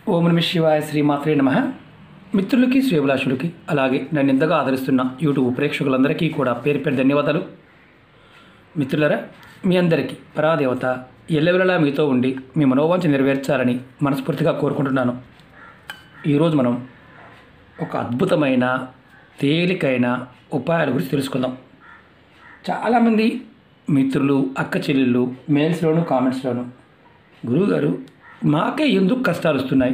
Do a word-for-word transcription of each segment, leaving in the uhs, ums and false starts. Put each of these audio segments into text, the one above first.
ఓం నమః శివాయ శ్రీమాత్రే నమః. మిత్రులకి శ్రేభిలాషులకి అలాగే నన్ను ఇంతగా ఆదరిస్తున్న యూట్యూబ్ ప్రేక్షకులందరికీ కూడా పేరు పేరు ధన్యవాదాలు. మిత్రులరా, మీ అందరికీ పరాదేవత ఎల్లవెల్లలా మీతో ఉండి మీ మనోవాంఛ నెరవేర్చాలని మనస్ఫూర్తిగా కోరుకుంటున్నాను. ఈరోజు మనం ఒక అద్భుతమైన తేలికైన ఉపాయాల గురించి తెలుసుకుందాం. చాలామంది మిత్రులు, అక్క చెల్లెళ్ళు మెయిల్స్లోను కామెంట్స్లోను, గురువుగారు మాకే ఎందుకు కష్టాలు వస్తున్నాయి,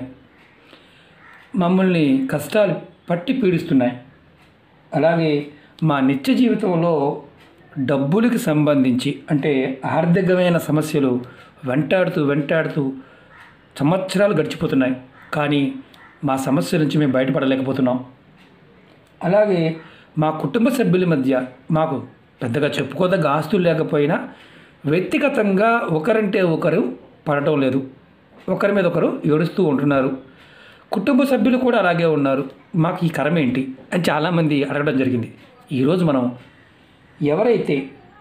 మమ్మల్ని కష్టాలు పట్టి పీడిస్తున్నాయి, అలాగే మా నిత్య జీవితంలో డబ్బులకి సంబంధించి అంటే ఆర్థికమైన సమస్యలు వెంటాడుతూ వెంటాడుతూ సంవత్సరాలు గడిచిపోతున్నాయి, కానీ మా సమస్య నుంచి మేము బయటపడలేకపోతున్నాం. అలాగే మా కుటుంబ సభ్యుల మధ్య మాకు పెద్దగా చెప్పుకోదగ్గ ఆస్తులు లేకపోయినా వ్యక్తిగతంగా ఒకరంటే ఒకరు పడటం లేదు, ఒకరి మీద ఒకరు ఏడుస్తూ ఉంటున్నారు. కుటుంబ సభ్యులు కూడా అలాగే ఉన్నారు, మాకు ఈ కరం ఏంటి అని చాలామంది అడగడం జరిగింది. ఈరోజు మనం ఎవరైతే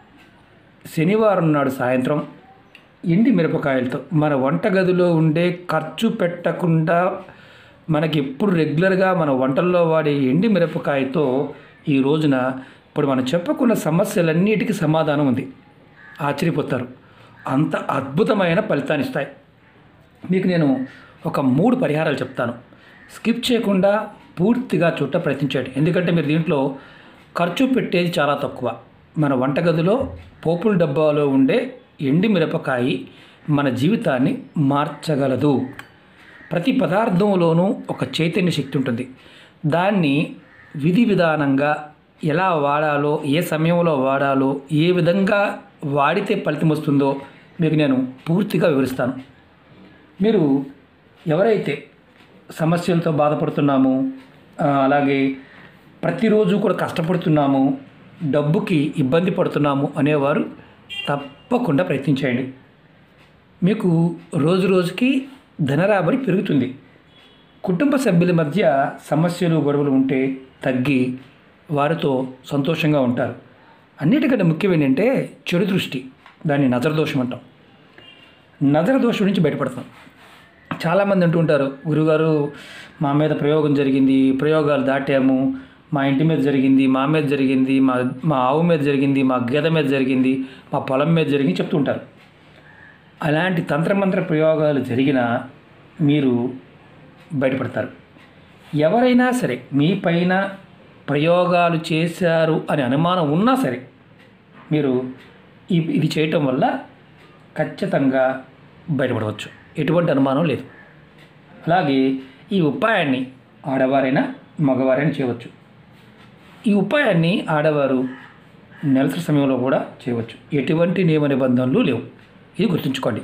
శనివారం నాడు సాయంత్రం ఎండి మిరపకాయలతో మన వంటగదిలో ఉండే ఖర్చు పెట్టకుండా మనకి ఎప్పుడు రెగ్యులర్గా మన వంటల్లో వాడే ఎండి మిరపకాయతో ఈ రోజున ఇప్పుడు మనం చెప్పుకున్న సమస్యలన్నిటికీ సమాధానం ఉంది. ఆశ్చర్యపోతారు, అంత అద్భుతమైన ఫలితాన్ని ఇస్తాయి. మీకు నేను ఒక మూడు పరిహారాలు చెప్తాను, స్కిప్ చేయకుండా పూర్తిగా చూడ ప్రయత్నించండి. ఎందుకంటే మీరు దీంట్లో ఖర్చు పెట్టేది చాలా తక్కువ. మన వంటగదిలో పోపుల డబ్బాలో ఉండే ఎండి మిరపకాయ మన జీవితాన్ని మార్చగలదు. ప్రతి పదార్థంలోనూ ఒక చైతన్య శక్తి ఉంటుంది. దాన్ని విధి విధానంగా ఎలా వాడాలో, ఏ సమయంలో వాడాలో, ఏ విధంగా వాడితే ఫలితం వస్తుందో మీకు నేను పూర్తిగా వివరిస్తాను. మీరు ఎవరైతే సమస్యలతో బాధపడుతున్నామో, అలాగే ప్రతిరోజు కూడా కష్టపడుతున్నాము, డబ్బుకి ఇబ్బంది పడుతున్నాము అనేవారు తప్పకుండా ప్రయత్నించండి. మీకు రోజు రోజుకి ధనరాబడి పెరుగుతుంది. కుటుంబ సభ్యుల మధ్య సమస్యలు గొడవలు ఉంటే తగ్గి వారితో సంతోషంగా ఉంటారు. అన్నిటికంటే ముఖ్యం ఏంటంటే చెడు దృష్టి, దాన్ని నజర దోషం అంటాం. నజర దోషం నుంచి బయటపడతాం. చాలామంది అంటూ ఉంటారు, గురుగారు మా మీద ప్రయోగం జరిగింది, ప్రయోగాలు దాటాము, మా ఇంటి మీద జరిగింది, మా మీద జరిగింది, మా మా ఆవు మీద జరిగింది, మా గేదె మీద జరిగింది, మా పొలం మీద జరిగింది చెప్తూ ఉంటారు. అలాంటి తంత్రమంత్ర ప్రయోగాలు జరిగినా మీరు బయటపడతారు. ఎవరైనా సరే మీ పైన ప్రయోగాలు చేశారు అని అనుమానం ఉన్నా సరే మీరు ఇది చేయటం వల్ల ఖచ్చితంగా బయటపడవచ్చు, ఎటువంటి అనుమానం లేదు. అలాగే ఈ ఉపాయాన్ని ఆడవారైనా మగవారైనా చేయవచ్చు. ఈ ఉపాయాన్ని ఆడవారు నెలసరి సమయంలో కూడా చేయవచ్చు, ఎటువంటి నియమ నిబంధనలు లేవు. ఇది గుర్తుంచుకోండి.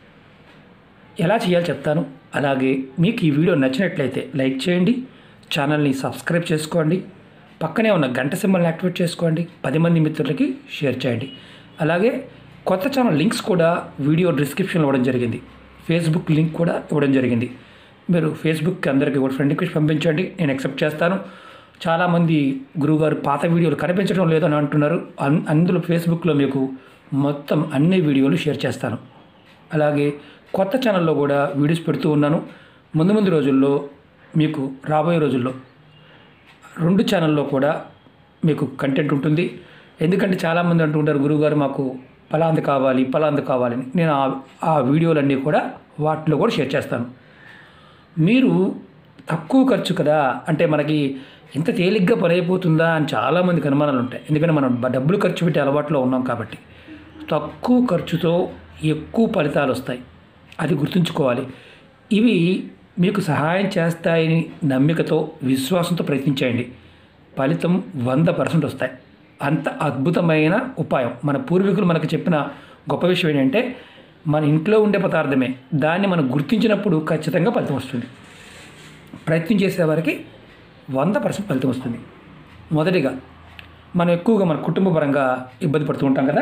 ఎలా చేయాలో చెప్తాను. అలాగే మీకు ఈ వీడియో నచ్చినట్లయితే లైక్ చేయండి, ఛానల్ని సబ్స్క్రైబ్ చేసుకోండి, పక్కనే ఉన్న గంట సింబల్ని యాక్టివేట్ చేసుకోండి, పది మంది మిత్రులకి షేర్ చేయండి. అలాగే కొత్త ఛానల్ లింక్స్ కూడా వీడియో డిస్క్రిప్షన్లో ఇవ్వడం జరిగింది, ఫేస్బుక్ లింక్ కూడా ఇవ్వడం జరిగింది. మీరు ఫేస్బుక్కి అందరికీ కూడా ఫ్రెండ్ రిక్వెస్ట్ పంపించండి, నేను యాక్సెప్ట్ చేస్తాను. చాలామంది గురువుగారు పాత వీడియోలు కనిపించడం లేదని అంటున్నారు. అన్ అందులో ఫేస్బుక్లో మీకు మొత్తం అన్ని వీడియోలు షేర్ చేస్తాను. అలాగే కొత్త ఛానల్లో కూడా వీడియోస్ పెడుతూ ఉన్నాను. ముందు ముందు రోజుల్లో మీకు రాబోయే రోజుల్లో రెండు ఛానల్లో కూడా మీకు కంటెంట్ ఉంటుంది. ఎందుకంటే చాలామంది అంటుంటారు, గురువుగారు మాకు పలాంది కావాలి పలాంది కావాలని. నేను ఆ ఆ వీడియోలన్నీ కూడా వాటిలో కూడా షేర్ చేస్తాను. మీరు తక్కువ ఖర్చు కదా అంటే మనకి ఇంత తేలిగ్గా పని అయిపోతుందా అని చాలామందికి అనుమానాలు ఉంటాయి. ఎందుకంటే మనం డబ్బులు ఖర్చు పెట్టే అలవాట్లో ఉన్నాం కాబట్టి తక్కువ ఖర్చుతో ఎక్కువ ఫలితాలు వస్తాయి, అది గుర్తుంచుకోవాలి. ఇవి మీకు సహాయం చేస్తాయని నమ్మికతో, విశ్వాసంతో ప్రయత్నించండి. ఫలితం వంద పర్సెంట్ వస్తాయి. అంత అద్భుతమైన ఉపాయం. మన పూర్వీకులు మనకు చెప్పిన గొప్ప విషయం ఏంటంటే మన ఇంట్లో ఉండే పదార్థమే, దాన్ని మనం గుర్తించినప్పుడు ఖచ్చితంగా ఫలితం వస్తుంది. ప్రయత్నం చేసేవారికి వంద పర్సెంట్ ఫలితం వస్తుంది. మొదటిగా మనం ఎక్కువగా మన కుటుంబ పరంగా ఇబ్బంది పడుతూ ఉంటాం కదా,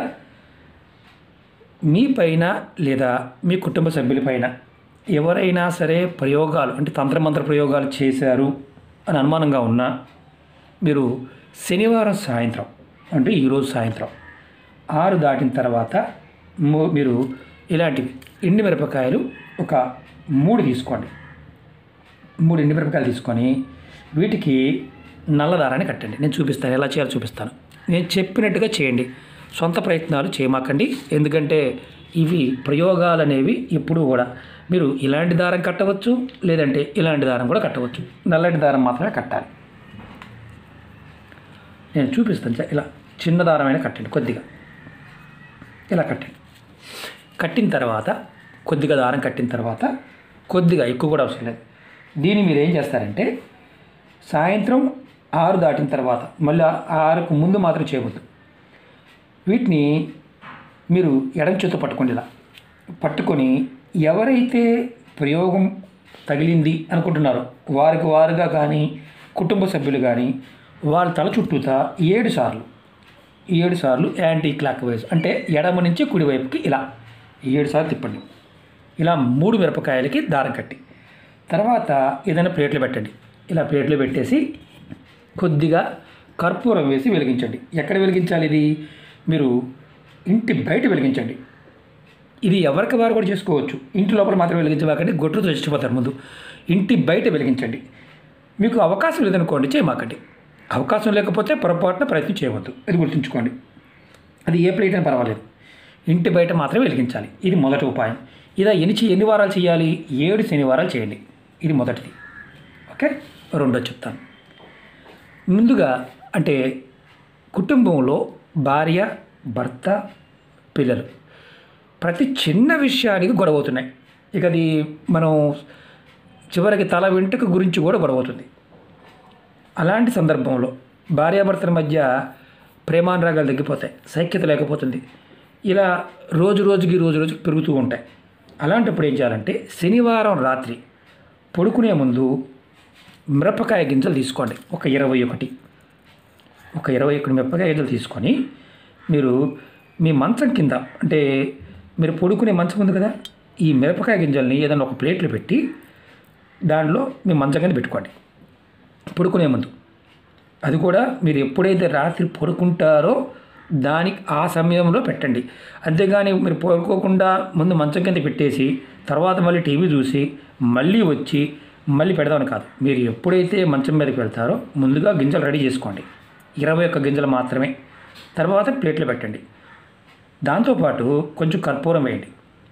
మీ పైన లేదా మీ కుటుంబ సభ్యులపైన ఎవరైనా సరే ప్రయోగాలు అంటే తంత్రమంత్ర ప్రయోగాలు చేశారు అని అనుమానంగా ఉన్నా మీరు శనివారం సాయంత్రం అంటే ఈరోజు సాయంత్రం ఆరు దాటిన తర్వాత మీరు ఇలాంటివి ఎండు మిరపకాయలు ఒక మూడు తీసుకోండి. మూడు ఎండుమిరపకాయలు తీసుకొని వీటికి నల్ల దారాన్ని కట్టండి. నేను చూపిస్తాను ఎలా చేయాలో చూపిస్తాను. నేను చెప్పినట్టుగా చేయండి, సొంత ప్రయత్నాలు చేయమాకండి. ఎందుకంటే ఇవి ప్రయోగాలు అనేవి ఎప్పుడూ కూడా మీరు ఇలాంటి దారం కట్టవచ్చు, లేదంటే ఇలాంటి దారం కూడా కట్టవచ్చు. నల్లటి దారం మాత్రమే కట్టాలి. నేను చూపిస్తాను. ఇలా చిన్న దారమైనా కట్టండి, కొద్దిగా ఇలా కట్టండి. కట్టిన తర్వాత కొద్దిగా దారం కట్టిన తర్వాత కొద్దిగా ఎక్కువ కూడా అవసరం లేదు. దీన్ని మీరు ఏం చేస్తారంటే సాయంత్రం ఆరు దాటిన తర్వాత, మళ్ళీ ఆరుకు ముందు మాత్రం చేయవద్దు. వీటిని మీరు ఎడమ చేతితో పట్టుకోండి. ఇలా పట్టుకొని ఎవరైతే ప్రయోగం తగిలింది అనుకుంటున్నారో వారికి వారుగా కానీ కుటుంబ సభ్యులు కానీ వాళ్ళ తల చుట్టూతా ఏడు సార్లు ఏడు సార్లు యాంటీ క్లాక్ వైజ్ అంటే ఎడమ నుంచి కుడివైపుకి ఇలా ఏడు సార్లు తిప్పండి. ఇలా మూడు మిరపకాయలకి దారం కట్టి తర్వాత ఏదైనా ప్లేట్లు పెట్టండి. ఇలా ప్లేట్లు పెట్టేసి కొద్దిగా కర్పూరం వేసి వెలిగించండి. ఎక్కడ వెలిగించాలి? ఇది మీరు ఇంటి బయట వెలిగించండి. ఇది ఎవరికి వారు కూడా చేసుకోవచ్చు. ఇంటి లోపల మాత్రం వెలిగించమాకండి, గొట్టుతో చచ్చిపోతారు. ముందు ఇంటి బయట వెలిగించండి. మీకు అవకాశం లేదనుకోండి, చేయమాకండి. అవకాశం లేకపోతే పొరపాటున ప్రయత్నం చేయవద్దు. ఇది గుర్తుంచుకోండి. అది ఏ ప్లేట్ అయినా పర్వాలేదు, ఇంటి బయట మాత్రమే వెలిగించాలి. ఇది మొదటి ఉపాయం. ఇలా ఎన్ని ఎన్ని వారాలు చేయాలి? ఏడు శనివారాలు చేయండి. ఇది మొదటిది. ఓకే, రెండో చెప్తాను. ముందుగా అంటే కుటుంబంలో భార్య, భర్త, పిల్లలు ప్రతి చిన్న విషయానికి గొడవ అవుతున్నాయి. ఇక అది మనం చివరికి తల వెంట్రుక గురించి కూడా గొడవ అవుతుంది. అలాంటి సందర్భంలో భార్యాభర్తల మధ్య ప్రేమానురాగాలు తగ్గిపోతాయి, సైక్యత లేకపోతుంది. ఇలా రోజు రోజుకి రోజు రోజుకి పెరుగుతూ ఉంటాయి. అలాంటప్పుడు ఏం చేయాలంటే శనివారం రాత్రి పడుకునే ముందు మిరపకాయ గింజలు తీసుకోండి. ఒక ఇరవై ఒకటి ఒక ఇరవై ఒకటి మిరపకాయ గింజలు తీసుకొని మీరు మీ మంచం కింద అంటే మీరు పడుకునే మంచం ఉంది కదా, ఈ మిరపకాయ గింజల్ని ఏదైనా ఒక ప్లేట్లో పెట్టి దానిలో మీ మంచం కింద పెట్టుకోండి పడుకునే ముందు. అది కూడా మీరు ఎప్పుడైతే రాత్రి పడుకుంటారో దానికి ఆ సమయంలో పెట్టండి. అంతేగాని మీరు పడుకోకుండా ముందు మంచం కింద పెట్టేసి తర్వాత మళ్ళీ టీవీ చూసి మళ్ళీ వచ్చి మళ్ళీ పెడదామని కాదు. మీరు ఎప్పుడైతే మంచం మీదకి వెళ్తారో ముందుగా గింజలు రెడీ చేసుకోండి. ఇరవై ఒక్క గింజలు మాత్రమే. తర్వాత ప్లేట్లో పెట్టండి. దాంతోపాటు కొంచెం కర్పూరం వేయండి.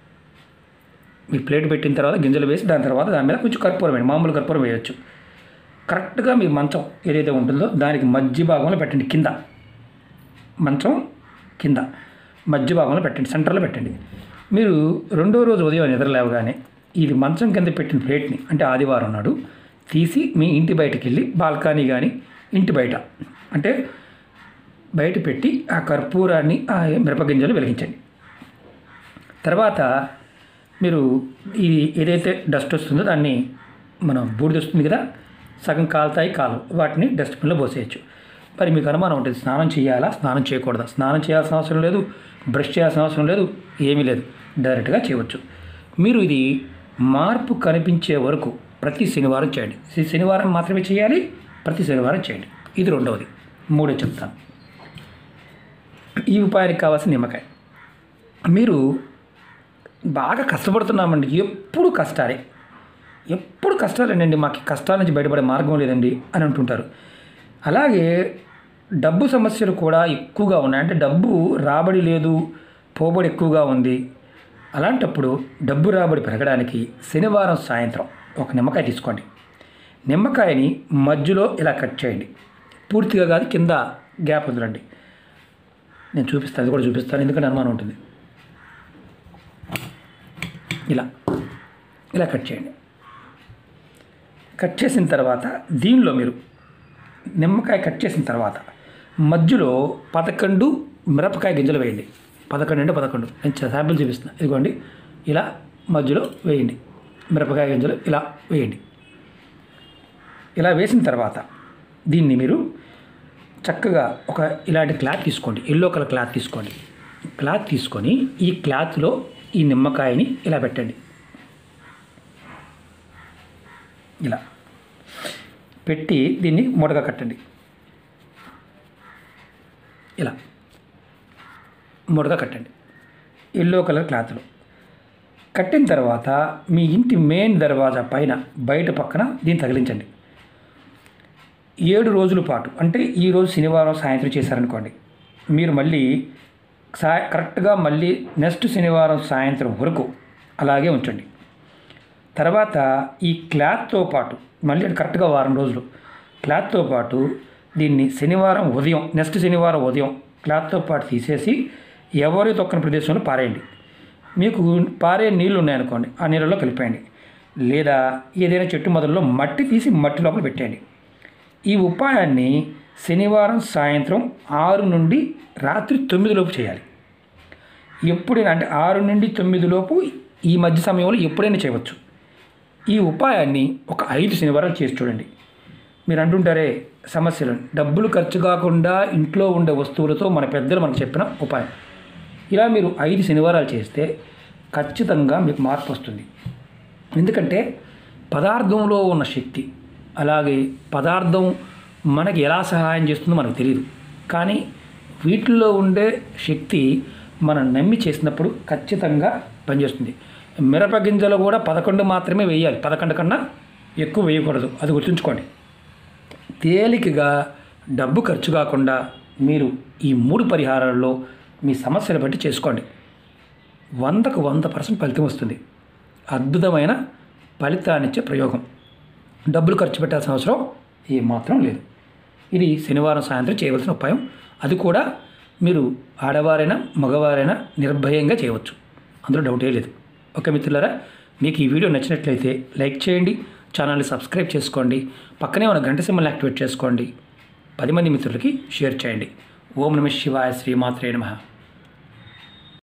మీ ప్లేట్ పెట్టిన తర్వాత గింజలు వేసి దాని తర్వాత దాని మీద కొంచెం కర్పూరం వేయండి. మామూలు కర్పూరం వేయవచ్చు. కరెక్ట్గా మీ మంచం ఏదైతే ఉంటుందో దానికి మధ్య భాగంలో పెట్టండి. కింద మంచం కింద మధ్య భాగంలో పెట్టండి, సెంటర్లో పెట్టండి. మీరు రెండో రోజు ఉదయం నిద్రలేవగానే ఇది మంచం కింద పెట్టిన ప్లేట్ని అంటే ఆదివారం నాడు తీసి మీ ఇంటి బయటకు వెళ్ళి బాల్కనీ కానీ ఇంటి బయట అంటే బయట పెట్టి ఆ కర్పూరాన్ని ఆ మిరపగింజలు వెలిగించండి. తర్వాత మీరు ఇది ఏదైతే డస్ట్ వస్తుందో దాన్ని మనం బూడిద వస్తుంది కదా, సగం కాలుతాయి కాలు, వాటిని డస్ట్బిన్లో పోసేయచ్చు. మరి మీకు అనుమానం ఉంటుంది, స్నానం చేయాలా స్నానం చేయకూడదా? స్నానం చేయాల్సిన అవసరం లేదు, బ్రష్ చేయాల్సిన అవసరం లేదు, ఏమీ లేదు, డైరెక్ట్గా చేయవచ్చు. మీరు ఇది మార్పు కనిపించే వరకు ప్రతి శనివారం చేయండి. శనివారం మాత్రమే చేయాలి, ప్రతి శనివారం చేయండి. ఇది రెండవది. మూడో చెప్తాను. ఈ ఉపాయానికి కావాల్సిన నిమ్మకాయ. మీరు బాగా కష్టపడుతున్నామండి, ఎప్పుడు కష్టాలే ఎప్పుడు కష్టాలేనండి, మాకు కష్టాల నుంచి బయటపడే మార్గం లేదండి అని అంటుంటారు. అలాగే డబ్బు సమస్యలు కూడా ఎక్కువగా ఉన్నాయి. అంటే డబ్బు రాబడి లేదు, పోబడి ఎక్కువగా ఉంది. అలాంటప్పుడు డబ్బు రాబడి పెరగడానికి శనివారం సాయంత్రం ఒక నిమ్మకాయ తీసుకోండి. నిమ్మకాయని మధ్యలో ఇలా కట్ చేయండి. పూర్తిగా కాదు, కింద గ్యాప్ వదలండి. నేను చూపిస్తాను, అది కూడా చూపిస్తాను, ఎందుకంటే అనుమానం ఉంటుంది. ఇలా ఇలా కట్ చేయండి. కట్ చేసిన తర్వాత దీనిలో మీరు నిమ్మకాయ కట్ చేసిన తర్వాత మధ్యలో పదకొండు మిరపకాయ గింజలు వేయండి. పదకొండు అంటే పదకొండు నేను శాంపిల్ చూపిస్తున్నా. ఇదిగోండి, ఇలా మధ్యలో వేయండి. మిరపకాయ గింజలు ఇలా వేయండి. ఇలా వేసిన తర్వాత దీన్ని మీరు చక్కగా ఒక ఇలాంటి క్లాత్ తీసుకోండి, ఎల్లో కలర్ క్లాత్ తీసుకోండి. క్లాత్ తీసుకొని ఈ క్లాత్లో ఈ నిమ్మకాయని ఇలా పెట్టండి. ఇలా పెట్టి దీన్ని మూటగా కట్టండి. ఇలా మూటగా కట్టండి ఎల్లో కలర్ క్లాత్లో కట్టిన తర్వాత మీ ఇంటి మెయిన్ దర్వాజా పైన బయట పక్కన దీన్ని తగిలించండి. ఏడు రోజుల పాటు, అంటే ఈరోజు శనివారం సాయంత్రం చేశారనుకోండి, మీరు మళ్ళీ సా కరెక్ట్గా మళ్ళీ నెక్స్ట్ శనివారం సాయంత్రం వరకు అలాగే ఉంచండి. తర్వాత ఈ క్లాత్తో పాటు మళ్ళీ కరెక్ట్గా వారం రోజులు క్లాత్తో పాటు దీన్ని శనివారం ఉదయం నెక్స్ట్ శనివారం ఉదయం క్లాత్తో పాటు తీసేసి ఎవరి తొక్కని ప్రదేశంలో పారేయండి. మీకు పారే నీళ్ళు ఉన్నాయనుకోండి, ఆ నీళ్ళలో కలిపేయండి. లేదా ఏదైనా చెట్టు మొదల్లో మట్టి తీసి మట్టి లోపల పెట్టేయండి. ఈ ఉపాయాన్ని శనివారం సాయంత్రం ఆరు నుండి రాత్రి తొమ్మిది లోపు చేయాలి. ఎప్పుడైనా అంటే ఆరు నుండి తొమ్మిది లోపు ఈ మధ్య సమయంలో ఎప్పుడైనా చేయవచ్చు. ఈ ఉపాయాన్ని ఒక ఐదు శనివారాలు చేసి చూడండి. మీరు అంటుంటారే సమస్యలు, డబ్బులు ఖర్చు కాకుండా ఇంట్లో ఉండే వస్తువులతో మన పెద్దలు మనకు చెప్పిన ఉపాయం. ఇలా మీరు ఐదు శనివారాలు చేస్తే ఖచ్చితంగా మీకు మార్పు వస్తుంది. ఎందుకంటే పదార్థంలో ఉన్న శక్తి, అలాగే పదార్థం మనకి ఎలా సహాయం చేస్తుందో మనకు తెలియదు, కానీ వీటిల్లో ఉండే శక్తి మనం నమ్మి చేసినప్పుడు ఖచ్చితంగా పనిచేస్తుంది. మిరప గింజలు కూడా పదకొండు మాత్రమే వేయాలి, పదకొండు కన్నా ఎక్కువ వేయకూడదు, అది గుర్తుంచుకోండి. తేలికగా డబ్బు ఖర్చు కాకుండా మీరు ఈ మూడు పరిహారాల్లో మీ సమస్యలు బట్టి చేసుకోండి. వందకు వంద పర్సెంట్ ఫలితం వస్తుంది. అద్భుతమైన ఫలితాన్నిచ్చే ప్రయోగం. డబ్బులు ఖర్చు పెట్టాల్సిన అవసరం ఏమాత్రం లేదు. ఇది శనివారం సాయంత్రం చేయవలసిన ఉపాయం. అది కూడా మీరు ఆడవారైనా మగవారైనా నిర్భయంగా చేయవచ్చు, అందులో డౌటే లేదు. ఓకే మిత్రులారా, మీకు ఈ వీడియో నచ్చినట్లయితే లైక్ చేయండి, ఛానల్ని సబ్స్క్రైబ్ చేసుకోండి, పక్కనే ఉన్న గంట సింబల్ని యాక్టివేట్ చేసుకోండి, పది మంది మిత్రులకి షేర్ చేయండి. ఓం నమః శివాయ, శ్రీమాత్రే నమః.